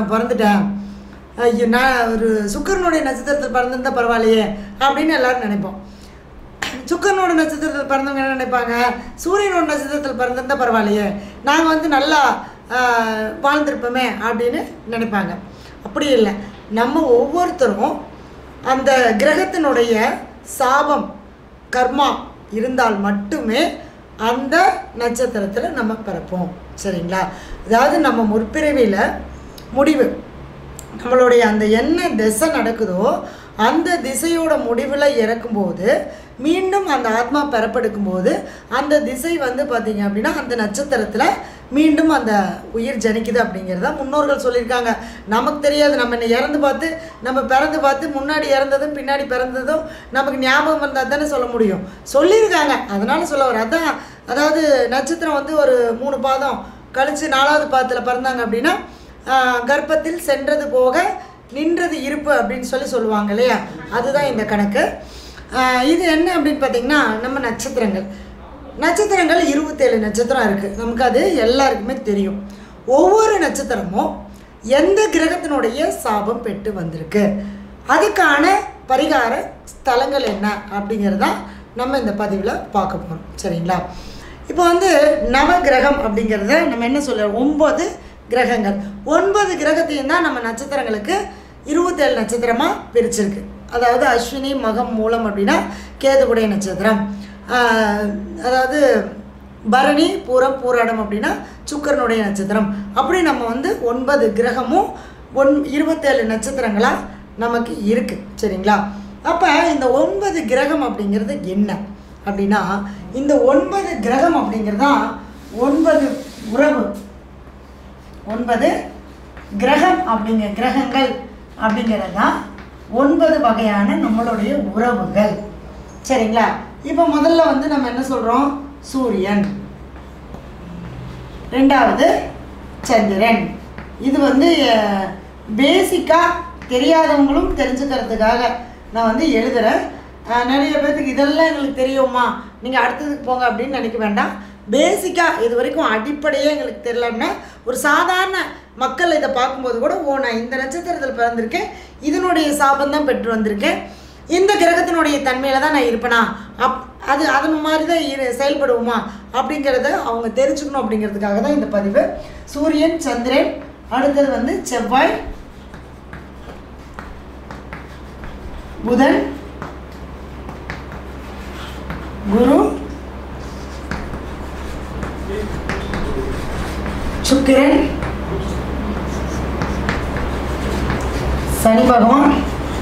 நான் பிறந்துட்டேன், ஐயோ நான் ஒரு சுக்கிரனுடைய நட்சத்திரத்தில் பிறந்திருந்தால் பரவாயில்லையே அப்படின்னு எல்லோரும் நினைப்போம். சுக்கிரனோட நட்சத்திரத்தில் பிறந்தவங்க என்ன நினைப்பாங்க, சூரியனோட நட்சத்திரத்தில் பிறந்திருந்தால் பரவாயில்லையே, நாங்கள் வந்து நல்லா வாழ்ந்திருப்போமே அப்படின்னு நினைப்பாங்க. அப்படி இல்லை, நம்ம ஒவ்வொருத்தரும் அந்த கிரகத்தினுடைய சாபம் கர்மா இருந்தால் மட்டுமே அந்த நட்சத்திரத்தில் நம்ம பிறப்போம். சரிங்களா? அதாவது நம்ம முற்பிறவியில் முடிவு நம்மளுடைய அந்த என்ன திசை நடக்குதோ அந்த திசையோட முடிவில் இறக்கும்போது மீண்டும் அந்த ஆத்மா பெறப்படுக்கும்போது அந்த திசை வந்து பார்த்திங்க அப்படின்னா அந்த நட்சத்திரத்தில் மீண்டும் அந்த உயிர் ஜனிக்குது அப்படிங்கிறத முன்னோர்கள் சொல்லியிருக்காங்க. நமக்கு தெரியாது, நம்ம என்ன இறந்து பார்த்து நம்ம பிறந்து பார்த்து முன்னாடி இறந்ததும் பின்னாடி பிறந்ததும் நமக்கு ஞாபகம் வந்தால் தானே சொல்ல முடியும், சொல்லியிருக்காங்க. அதனால் சொல்ல வர அதான், அதாவது நட்சத்திரம் வந்து ஒரு 3 பாதம் கழித்து 4வது பாதத்தில் பிறந்தாங்க அப்படின்னா கர்ப்பத்தில் சென்றது போக நின்றது இருப்பு அப்படின்னு சொல்லுவாங்க இல்லையா, அதுதான் இந்த கணக்கு. இது என்ன அப்படின்னு பார்த்திங்கன்னா, நம்ம நட்சத்திரங்கள் 27 நட்சத்திரம் இருக்குது. நமக்கு அது எல்லாருக்குமே தெரியும். ஒவ்வொரு நட்சத்திரமும் எந்த கிரகத்தினுடைய சாபம் பெற்று வந்திருக்கு, அதுக்கான பரிகார ஸ்தலங்கள் என்ன அப்படிங்கிறதான் நம்ம இந்த பதிவில் பார்க்க போகிறோம். சரிங்களா? இப்போ வந்து நவகிரகம் அப்படிங்கிறத நம்ம என்ன சொல்லுவோம், 9 கிரகங்கள். 9 கிரகத்தையும் தான் நம்ம நட்சத்திரங்களுக்கு 27 நட்சத்திரமாக பிரிச்சிருக்கு. அதாவது அஸ்வினி மகம் மூலம் அப்படின்னா கேதுவுடைய நட்சத்திரம், அதாவது பரணி பூரம் பூராடம் அப்படின்னா சுக்கிரனுடைய நட்சத்திரம். அப்படி நம்ம வந்து 9 கிரகமும் 27 நட்சத்திரங்களாக நமக்கு இருக்குது. சரிங்களா? அப்போ இந்த 9 கிரகம் அப்படிங்கிறது என்ன அப்படின்னா, இந்த 9 கிரகம் அப்படிங்கிறது தான் 9 உறவு. 9 கிரகம் கிரகங்கள் அப்படிங்கிறது தான் 9 வகையான நம்மளுடைய உறவுகள். சரிங்களா? இப்போ முதல்ல வந்து நம்ம என்ன சொல்கிறோம், சூரியன், 2வது சந்திரன். இது வந்து பேசிக்காக தெரியாதவங்களும் தெரிஞ்சுக்கிறதுக்காக நான் வந்து எழுதுகிறேன். நிறைய பேர்த்துக்கு இதெல்லாம் எங்களுக்கு தெரியுமா, நீங்கள் அடுத்ததுக்கு போங்க அப்படின்னு நினைக்க வேண்டாம். பேசிக்காக இது வரைக்கும் அடிப்படையே எங்களுக்கு தெரியலன்னா ஒரு சாதாரண மக்கள் இதை பார்க்கும்போது கூட, ஓ நான் இந்த நட்சத்திரத்தில் பிறந்திருக்கேன், இதனுடைய சாபம் தான் பெற்று வந்திருக்கேன், இந்த கிரகத்தினுடைய தன்மையில் தான் நான் இருப்பேனா, அது மாதிரி தான் செயல்படுவோமா அப்படிங்கிறத அவங்க தெரிஞ்சுக்கணும். அப்படிங்கிறதுக்காக தான் இந்த பதிவு. சூரியன், சந்திரன், அடுத்தது வந்து செவ்வாய், புதன், குரு, சுக்கிரன், சனி பகவான்,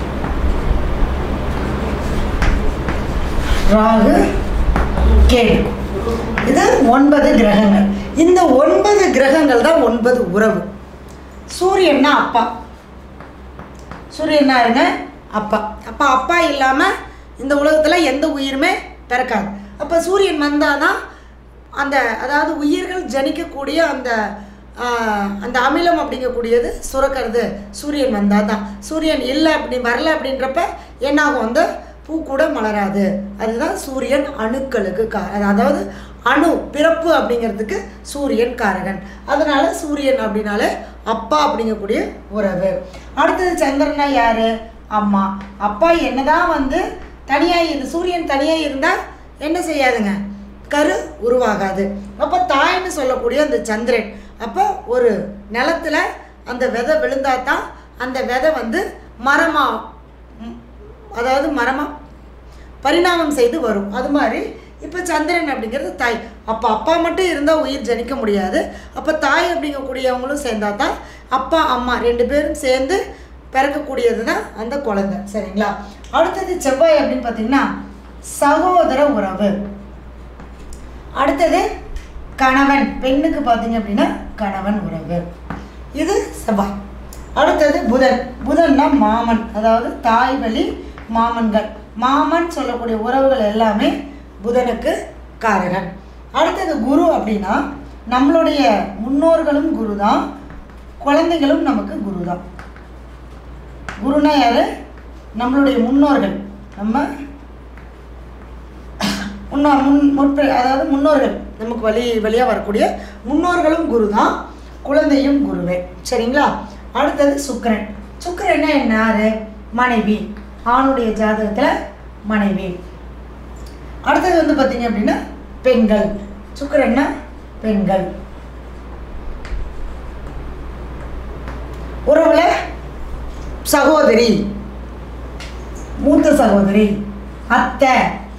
ராகு, கேது. இது 9 கிரகங்கள். இந்த 9 கிரகங்கள் தான் 9 உறவு. சூரியன்னா அப்பா, சூரியன்னா இருங்க அப்பா. அப்பா இல்லாமல் இந்த உலகத்தில் எந்த உயிருமே பிறக்காது. அப்போ சூரியன் வந்தால் தான் அந்த, அதாவது உயிர்கள் ஜனிக்கக்கூடிய அந்த அமிலம் அப்படிங்கக்கூடியது சுரக்கிறது சூரியன் வந்தால் தான். சூரியன் இல்லை வரல அப்படின்றப்ப என்னாகும், அந்த பூ கூட மலராது. அதுதான் சூரியன் அணுக்களுக்கு அதாவது அணு பிறப்பு அப்படிங்கிறதுக்கு சூரியன் காரகன். அதனால சூரியன் அப்படின்னாலே அப்பா அப்படிங்கக்கூடிய உறவு. அடுத்தது சந்திரனா யாரு, அம்மா. அப்பா என்னதான் வந்து தனியாக சூரியன் தனியாக இருந்தால் என்ன செய்யாதுங்க, கரு உருவாகாது. அப்போ தாய்ன்னு சொல்லக்கூடிய அந்த சந்திரன், அப்போ ஒரு நிலத்தில் அந்த விதை விழுந்தால் தான் அந்த விதை வந்து மரமாக, அதாவது மரமாக பரிணாமம் செய்து வரும். அது மாதிரி இப்போ சந்திரன் அப்படிங்கிறது தாய். அப்போ அப்பா மட்டும் இருந்தால் உயிர் ஜனிக்க முடியாது. அப்போ தாய் அப்படிங்கக்கூடியவங்களும் சேர்ந்தால் தான் அப்பா அம்மா 2 பேரும் சேர்ந்து பிறக்கக்கூடியது தான் அந்த குழந்தை. சரிங்களா? அடுத்தது செவ்வாய் அப்படின்னு பார்த்தீங்கன்னா சகோதர உறவு. அடுத்தது கணவன், பெண்ணுக்கு பார்த்தீங்க அப்படின்னா கணவன் உறவு. இது செவ்வாய். அடுத்தது புதன். புதன்னா மாமன், அதாவது தாய் வழி மாமன்கள். மாமன் சொல்லக்கூடிய உறவுகள் எல்லாமே புதனுக்கு காரகன். அடுத்தது குரு அப்படின்னா நம்மளுடைய முன்னோர்களும் குரு தான், குழந்தைகளும் நமக்கு குரு தான். குருனா யாரு, நம்மளுடைய முன்னோர்கள். நம்ம அதாவது முன்னோர்கள், நமக்கு வழியாக வரக்கூடிய முன்னோர்களும் குரு தான், குழந்தையும் குருவே. சரிங்களா? அடுத்தது சுக்கிரன். சுக்கிரன்னா என்ன? யாரு? மனைவி. ஆணுடைய ஜாதகத்தில் மனைவி. அடுத்தது வந்து பார்த்தீங்க அப்படின்னா பெண்கள். சுக்கிரன்னா பெண்கள். உறவுல சகோதரி, மூத்த சகோதரி, அத்தை.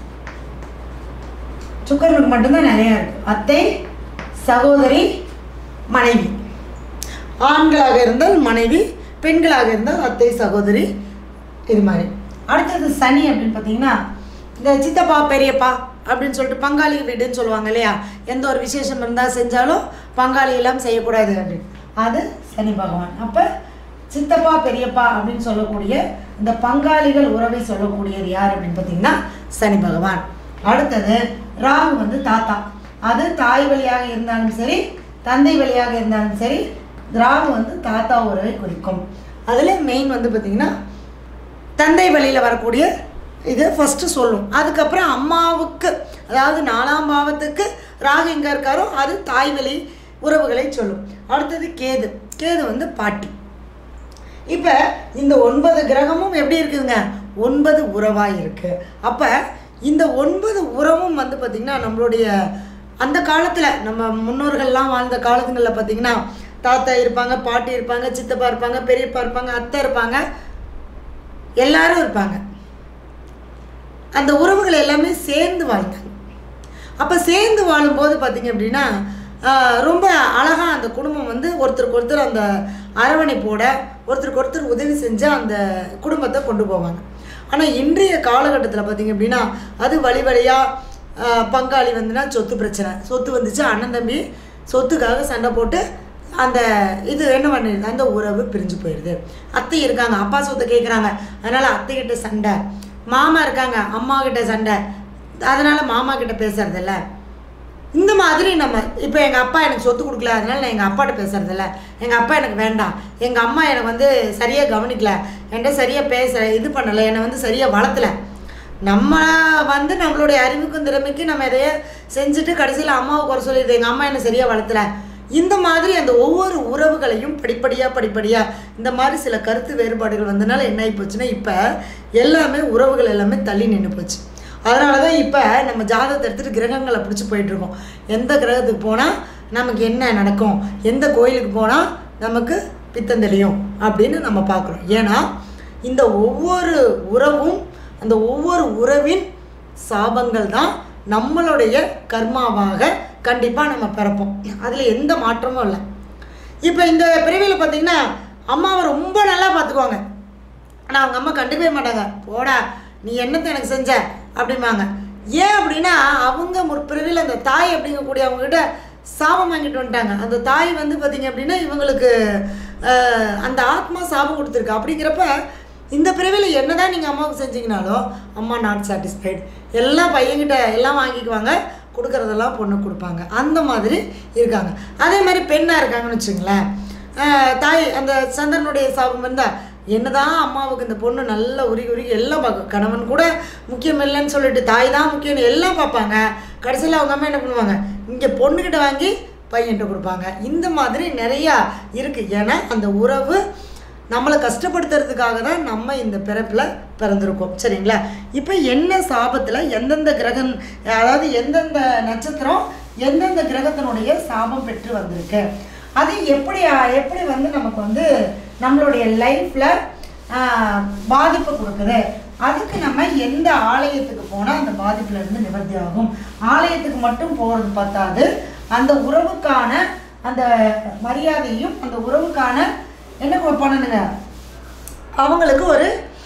சுக்கிரனுக்கு மட்டும்தான் நிறையா இருக்கு. அத்தை, சகோதரி, மனைவி. ஆண்களாக இருந்தால் மனைவி, பெண்களாக இருந்தால் அத்தை, சகோதரி, இது மாதிரி. அடுத்தது சனி அப்படின்னு பார்த்தீங்கன்னா இந்த சித்தப்பா பெரியப்பா அப்படின்னு சொல்லிட்டு பங்காளி வீடுன்னு சொல்லுவாங்க இல்லையா? எந்த ஒரு விசேஷம் இருந்தால் செஞ்சாலும் பங்காளி எல்லாம் செய்யக்கூடாது அப்படின்னு. அது சனி பகவான். அப்போ சித்தப்பா பெரியப்பா அப்படின்னு சொல்லக்கூடிய இந்த பங்காளிகள் உறவை சொல்லக்கூடியது யார் அப்படின்னு பார்த்தீங்கன்னா சனி பகவான். அடுத்தது ராகு வந்து தாத்தா. அது தாய் வழியாக இருந்தாலும் சரி, தந்தை வழியாக இருந்தாலும் சரி, ராகு வந்து தாத்தா உறவை குறிக்கும். அதில் மெயின் வந்து பார்த்திங்கன்னா தந்தை வழியில் வரக்கூடிய இது ஃபஸ்ட்டு சொல்லும். அதுக்கப்புறம் அம்மாவுக்கு, அதாவது 4ஆம் பாவத்துக்கு ராகு எங்கே இருக்காரோ அது தாய் வழி உறவுகளை சொல்லும். அடுத்தது கேது. கேது வந்து பாட்டி. இப்போ இந்த 9 கிரகமும் எப்படி இருக்குதுங்க? 9 உறவாக இருக்குது. அப்போ இந்த 9 உறவும் வந்து பார்த்திங்கன்னா நம்மளுடைய அந்த காலத்தில் நம்ம முன்னோர்கள்லாம் வாழ்ந்த காலத்துங்களில் பார்த்திங்கன்னா தாத்தா இருப்பாங்க, பாட்டி இருப்பாங்க, சித்தப்பா இருப்பாங்க, பெரியப்பா இருப்பாங்க, அத்தை இருப்பாங்க, எல்லாரும் இருப்பாங்க. அந்த உறவுகள் எல்லாமே சேர்ந்து வாழ்ந்தாங்க. அப்போ சேர்ந்து வாழும்போது பார்த்திங்க அப்படின்னா ரொம்ப அழகாக அந்த குடும்பம் வந்து ஒருத்தருக்கு ஒருத்தர் அந்த அரவணைப்போட ஒருத்தருக்கு ஒருத்தர் உதவி செஞ்சு அந்த குடும்பத்தை கொண்டு போவாங்க. ஆனால் இன்றைய காலகட்டத்தில் பார்த்திங்க அப்படின்னா அது வழி வழியாக பங்காளி வந்துன்னா சொத்து பிரச்சனை. சொத்து வந்துச்சு, அண்ணன் தம்பி சொத்துக்காக சண்டை போட்டு அந்த இது என்ன பண்ணிடுது, அந்த உறவு பிரிஞ்சு போயிடுது. அத்தை இருக்காங்க, அப்பா சொத்தை கேட்குறாங்க, அதனால் அத்தைக்கிட்ட சண்டை. மாமா இருக்காங்க, அம்மா கிட்ட சண்டை, அதனால் மாமா கிட்ட பேசுறதில்ல. இந்த மாதிரி நம்ம இப்போ எங்கள் அப்பா எனக்கு சொத்து கொடுக்கல, அதனால் நான் எங்கள் அப்பாட்ட பேசுறதில்ல. எங்கள் அப்பா எனக்கு வேண்டாம், எங்கள் அம்மா எனக்கு வந்து சரியாக கவனிக்கல, என்கிட்ட சரியாக இது பண்ணலை, என்னை வந்து சரியாக வளர்த்தலை. நம்ம வந்து நம்மளுடைய அறிவுக்கும் திறமைக்கு நம்ம எதைய செஞ்சுட்டு கடைசியில் அம்மாவை குறை சொல்லிடுது, எங்கள் அம்மா என்னை சரியாக வளர்த்தலை. இந்த மாதிரி அந்த ஒவ்வொரு உறவுகளையும் படிப்படியாக இந்த மாதிரி சில கருத்து வேறுபாடுகள் வந்தனால என்ன ஆகி போச்சுன்னா இப்போ எல்லாமே உறவுகள் எல்லாமே தள்ளி நின்று போச்சு. அதனால தான் இப்போ நம்ம ஜாதகத்தை எடுத்துகிட்டு கிரகங்களை பிடிச்சி போயிட்டுருக்கோம். எந்த கிரகத்துக்கு போனால் நமக்கு என்ன நடக்கும், எந்த கோயிலுக்கு போனால் நமக்கு பித்தம் தெளியும் அப்படின்னு நம்ம பார்க்குறோம். ஏன்னா இந்த ஒவ்வொரு உறவும், அந்த ஒவ்வொரு உறவின் சாபங்கள் தான் நம்மளுடைய கர்மாவாக கண்டிப்பாக நம்ம பிறப்போம். அதில் எந்த மாற்றமும் இல்லை. இப்போ இந்த பிறவியில் பார்த்திங்கன்னா அம்மாவை ரொம்ப நல்லா பார்த்துக்குவாங்க, ஆனால் அவங்க அம்மா கண்டுக்கவே மாட்டாங்க. போடா நீ என்னத்தை எனக்கு செஞ்ச அப்படிம்பாங்க. ஏன் அப்படின்னா அவங்க முற்பிறவியில் அந்த தாய் அப்படிங்கக்கூடிய அவங்ககிட்ட சாபம் வாங்கிட்டு வந்துட்டாங்க. அந்த தாய் வந்து பார்த்திங்க அப்படின்னா இவங்களுக்கு அந்த ஆத்மா சாபம் கொடுத்துருக்கு. அப்படிங்கிறப்ப இந்த பிறவியில் என்ன தான் நீங்கள் அம்மாவுக்கு செஞ்சீங்கனாலும் அம்மா நாட் சாட்டிஸ்ஃபைடு, எல்லாம் பையன்கிட்ட எல்லாம் வாங்கிக்குவாங்க, கொடுக்குறதெல்லாம் பொண்ணு கொடுப்பாங்க. அந்த மாதிரி இருக்காங்க. அதே மாதிரி பெண்ணாக இருக்காங்கன்னு வச்சுங்களேன், தாய் அந்த சந்திரனுடைய சாபம் இருந்தால் என்னதான் அம்மாவுக்கு இந்த பொண்ணு நல்லா உருகி எல்லாம் பார்க்கும். கணவன் கூட முக்கியம் இல்லைன்னு சொல்லிட்டு தாய் தான் முக்கியம்னு எல்லாம் பார்ப்பாங்க. கடைசியில் அவங்க அம்மா என்ன பண்ணுவாங்க, இங்கே பொண்ணுக்கிட்ட வாங்கி பையன்கிட்ட கொடுப்பாங்க. இந்த மாதிரி நிறையா இருக்குது. ஏன்னா அந்த உறவு நம்மளை கஷ்டப்படுத்துறதுக்காக தான் நம்ம இந்த பிறப்பில் பிறந்திருக்கோம். சரிங்களா? இப்போ என்ன சாபத்தில் எந்தெந்த கிரகம், அதாவது எந்தெந்த நட்சத்திரம் எந்தெந்த கிரகத்தினுடைய சாபம் பெற்று வந்திருக்கு, அது எப்படி வந்து நமக்கு வந்து நம்மளுடைய லைஃப்பில் பாதிப்பு கொடுக்குது, அதுக்கு நம்ம எந்த ஆலயத்துக்கு போனால் அந்த பாதிப்புலேருந்து நிவர்த்தி ஆகும். ஆலயத்துக்கு மட்டும் போகிறது பார்த்தாது, அந்த உறவுக்கான அந்த மரியாதையும் அந்த உறவுக்கான என்ன பண்ணணுங்க, அவங்களுக்கு ஒரு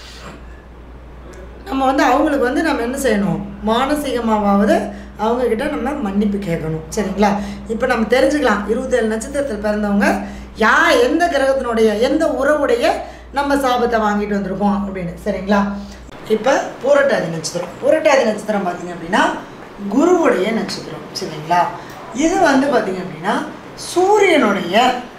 நம்ம வந்து அவங்களுக்கு வந்து நம்ம என்ன செய்யணும், மானசீகமாவது அவங்கக்கிட்ட நம்ம மன்னிப்பு கேட்கணும். சரிங்களா? இப்போ நம்ம தெரிஞ்சுக்கலாம் 27 நட்சத்திரத்தில் பிறந்தவங்க எந்த கிரகத்தினுடைய எந்த உறவுடைய நம்ம சாபத்தை வாங்கிட்டு வந்திருக்கோம் அப்படின்னு. சரிங்களா? இப்போ பூரட்டாதி நட்சத்திரம். பூரட்டாதி நட்சத்திரம் பார்த்திங்க அப்படின்னா குருவுடைய நட்சத்திரம். சரிங்களா? இது வந்து பார்த்திங்க அப்படின்னா சூரியனுடைய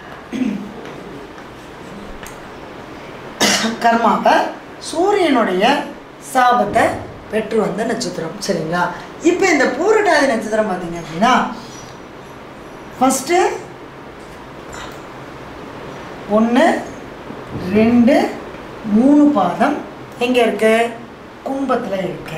கர்மாவை, சூரியனுடைய சாபத்தை பெற்று வந்த நட்சத்திரம். சரிங்களா? இப்போ இந்த பூரட்டாதி நட்சத்திரம் பார்த்தீங்க அப்படின்னா ஃபஸ்ட்டு 1 2 3 பாதம் எங்கே இருக்கு? கும்பத்தில் இருக்கு.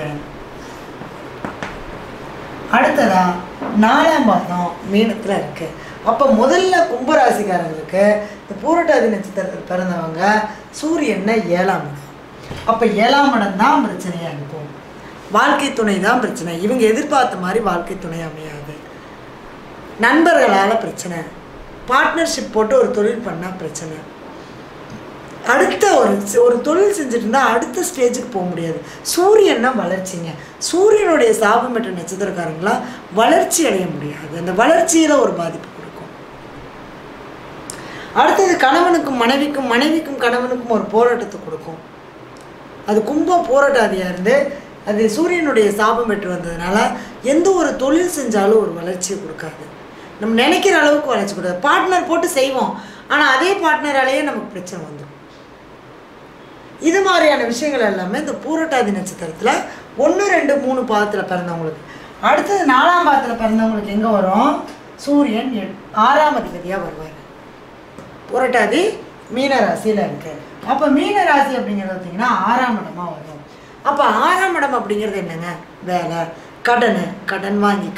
அடுத்ததா 4ஆம் பாதம் மீனத்தில் இருக்கு. அப்போ முதல்ல கும்பராசிக்காரங்களுக்கு இந்த பூரட்டாதி நட்சத்திரத்தில் பிறந்தவங்க சூரியனை 7ஆம் இடம். அப்போ 7ஆம் இடம் தான் பிரச்சனையாக இருக்கும். வாழ்க்கை துணை தான் பிரச்சனை. இவங்க எதிர்பார்த்த மாதிரி வாழ்க்கை துணை அமையாது. நண்பர்களால் பிரச்சனை, பார்ட்னர்ஷிப் போட்டு ஒரு தொழில் பண்ணால் பிரச்சனை, அடுத்த ஒரு தொழில் செஞ்சுட்டு இருந்தால் அடுத்த ஸ்டேஜுக்கு போக முடியாது. சூரியன்னா வளர்ச்சிங்க. சூரியனுடைய சாபம் பெற்ற நட்சத்திரக்காரங்களாம் வளர்ச்சி அடைய முடியாது. அந்த வளர்ச்சியில் ஒரு பாதிப்பு கொடுக்கும். அடுத்தது கணவனுக்கும் மனைவிக்கும், மனைவிக்கும் கணவனுக்கும் ஒரு போராட்டத்தை கொடுக்கும். அது கும்பம் போராட்டாதியாக இருந்து அது சூரியனுடைய சாபம் பெற்று வந்ததுனால எந்த ஒரு தொழில் செஞ்சாலும் ஒரு வளர்ச்சியை கொடுக்காது. நம்ம நினைக்கிற அளவுக்கு வளர்ச்சி கொடுக்காது. பார்ட்னர் போட்டு செய்வோம், ஆனால் அதே பார்ட்னராலேயே நமக்கு பிரச்சனை வந்துடும். இது மாதிரியான விஷயங்கள் எல்லாமே இந்த பூரட்டாதி நட்சத்திரத்தில் 1 2 3 பாதத்தில் பிறந்தவங்களுக்கு. அடுத்தது 4ஆம் பாதத்தில் பிறந்தவங்களுக்கு எங்கே வரும்? சூரியன் 6ஆம் அதிபதியாக வருவார். பூரட்டாதி மீன ராசியில் இருக்கு. அப்போ மீன ராசி அப்படிங்கிறது பார்த்தீங்கன்னா 6ஆம் இடமா வரும். அப்போ 6ஆம் இடம் அப்படிங்கிறது என்னங்க? வேலை, கடன் வாங்கி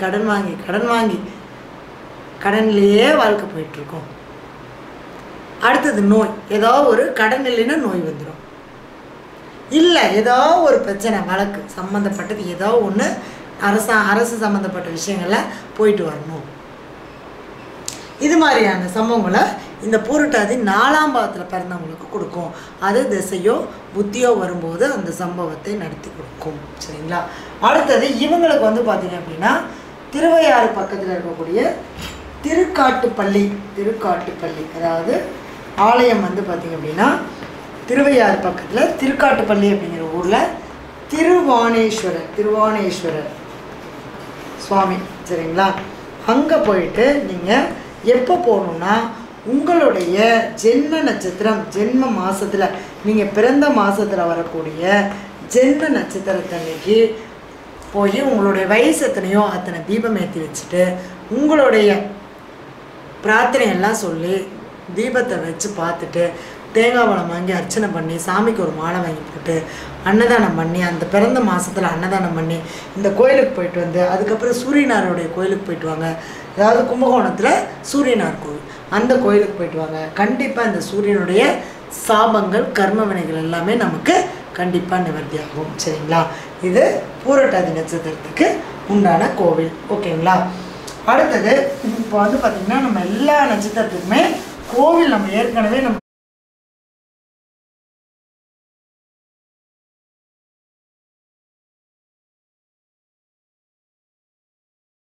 கடன்லேயே வாழ்க்கை போயிட்டுருக்கோம். அடுத்தது நோய். ஏதோ ஒரு கடன் இல்லைன்னா நோய் வந்துடும். இல்லை ஏதோ ஒரு பிரச்சனை வழக்கு சம்மந்தப்பட்டது ஏதோ ஒன்று அரசு சம்மந்தப்பட்ட விஷயங்களில் போயிட்டு வரணும். இது மாதிரியான சம்பவங்களை இந்த பூரட்டாதி 4ஆம் பாதத்தில் பிறந்தவங்களுக்கு கொடுக்கும். அது திசையோ புத்தியோ வரும்போது அந்த சம்பவத்தை நடத்தி கொடுக்கும். சரிங்களா? அடுத்தது இவங்களுக்கு வந்து பார்த்திங்க அப்படின்னா திருவையாறு பக்கத்தில் இருக்கக்கூடிய திருக்காட்டுப்பள்ளி அதாவது ஆலயம் வந்து பார்த்திங்க அப்படின்னா திருவையாறு பக்கத்தில் திருக்காட்டுப்பள்ளி அப்படிங்கிற ஊரில் திருவானேஸ்வரர் சுவாமி. சரிங்களா? அங்கே போயிட்டு நீங்கள் எப்போ போகணுன்னா உங்களுடைய ஜென்ம நட்சத்திரம், ஜென்ம மாதத்தில் நீங்கள் பிறந்த மாதத்தில் வரக்கூடிய ஜென்ம நட்சத்திரத்தன்னைக்கு போய் உங்களுடைய வயசு எத்தனையோ அத்தனை தீபம் ஏற்றி வச்சுட்டு உங்களுடைய பிரார்த்தனையெல்லாம் சொல்லி தீபத்தை வச்சு பார்த்துட்டு தேங்காய் பழம் வாங்கி அர்ச்சனை பண்ணி சாமிக்கு ஒரு மாலை வாங்கி போட்டு அன்னதானம் பண்ணி அந்த பிறந்த மாதத்தில் அன்னதானம் பண்ணி இந்த கோயிலுக்கு போயிட்டு வந்து அதுக்கப்புறம் சூரியனாருடைய கோயிலுக்கு போயிட்டு வாங்க. அதாவது கும்பகோணத்தில் சூரியனார் கோவில், அந்த கோயிலுக்கு போயிட்டு வாங்க. கண்டிப்பாக இந்த சூரியனுடைய சாபங்கள் கர்ம வினைகள் எல்லாமே நமக்கு கண்டிப்பாக நிவர்த்தி ஆகும். சரிங்களா? இது பூரட்டாதி நட்சத்திரத்துக்கு உண்டான கோவில். ஓகேங்களா? அடுத்தது இப்போ வந்து பார்த்திங்கன்னா நம்ம எல்லா நட்சத்திரத்துக்குமே கோவில் நம்ம ஏற்கனவே நம்ம